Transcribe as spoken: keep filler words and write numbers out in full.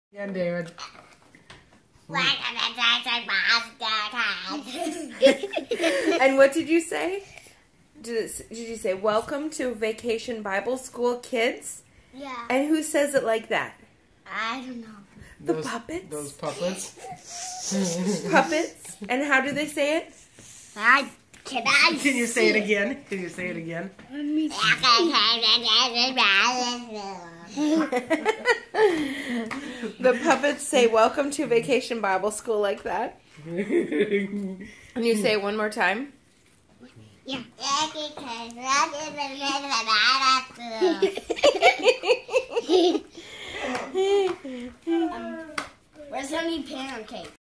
Again, David. And what did you say? Did, it, did you say, welcome to Vacation Bible School, kids? Yeah. And who says it like that? I don't know. The those, puppets? Those puppets? Puppets? And how do they say it? I can I Can you say it again? Can you say it again? The puppets say, welcome to Vacation Bible School like that. And you say it one more time. Yeah. um, where's honey pancake?